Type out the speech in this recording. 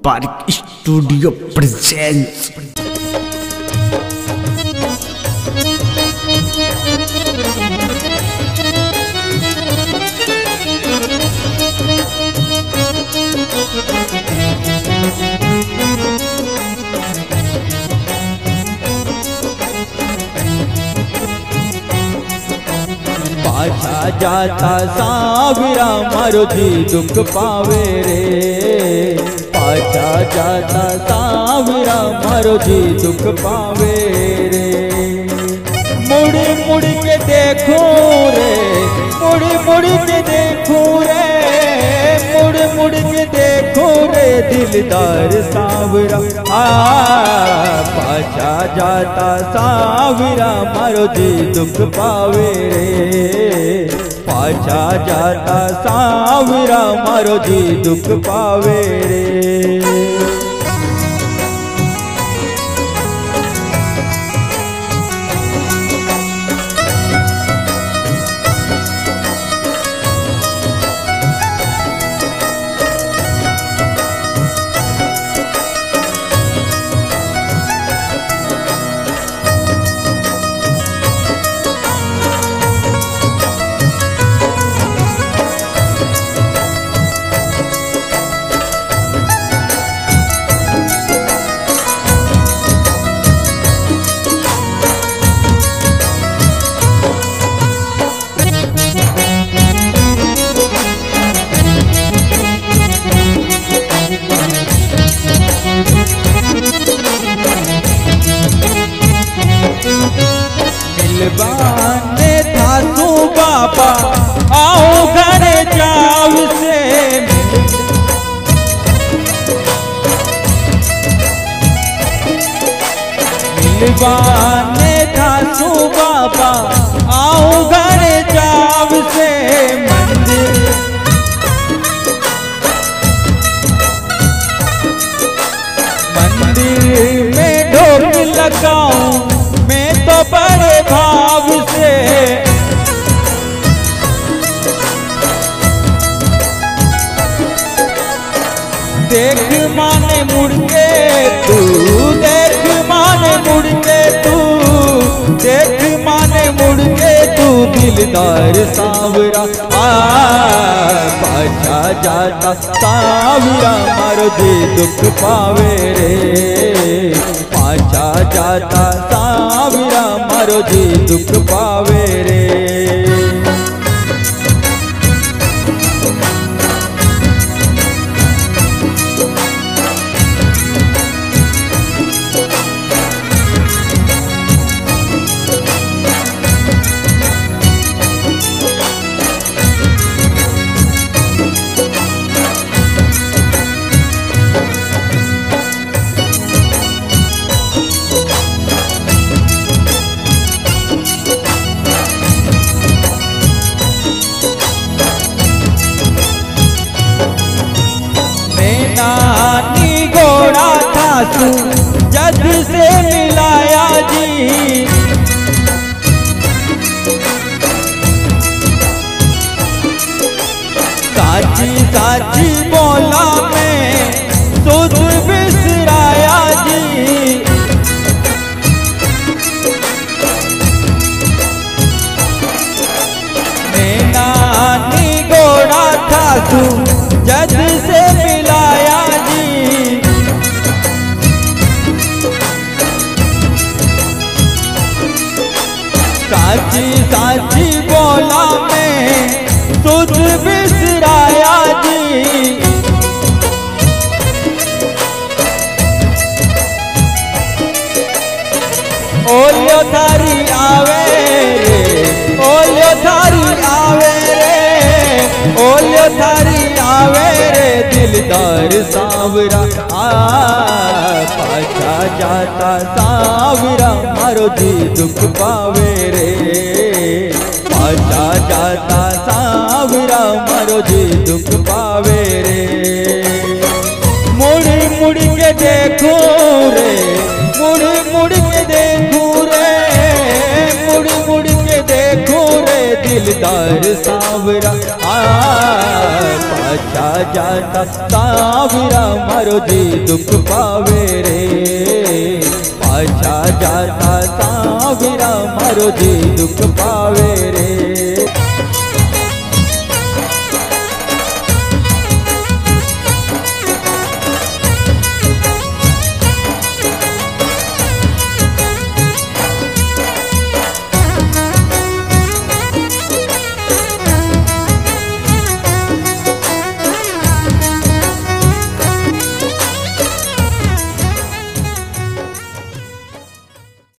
Park studio presents. पाछा जाता सावरा मारो जी दुख पावे रे। पाछा जाता सावरा मारो जी दुख पावे रे। मुड़ मुड़ के देखो रे, मुड़ मुड़ के देखो रे, मुड़ मुड़ के देखो रे दिलदार सावरा। पाछा जाता सावरा मारो जी दुख पावे रे। पाछा जाता सावरा मारो जी दुख पावे रे। मिलवाने था तू बाबा आओ घर जाओ से। मिलवाने था तू बाबा आओ घर जाओ से। मंदिर में ढोल लगाऊं मैं तो बड़े भाव से। देख माने मुड़ के तू, देख माने मुड़ के तू, देख माने मुड़ के तू दिलदार सावरा। पाछा जाता सावरा मारो जी दुख पावे रे। पाछा जाता सावरा मारो जी दुख पावे रे। नानी घोड़ा था तू जद से मिलाया जी। साची साची बोला मैं सुध बिसराया जी। नानी घोड़ा था तू जद से मिलाया जी। साची साची बोला मैं सुध बिसराया जी। ओलियो थारी आवे रे, ओलियो थारी आवे रे, ओलियो थारी आवे रे दिलदार सावरा। पाछा जाता सावरा मारो जी दुख पावे रे। पाछा जाता सावरा मारो जी दुख पावे रे। मुड़ मुड़ के देखो रे, मुड़ मुड़ के देखो रे, मुड़ मुड़ के देखो रे दिल दिलदार सावरा पाछा जाता सावरा मारो जी दुख पावे रे, पाछा जाता सावरा मारो जी दुख पावे रे।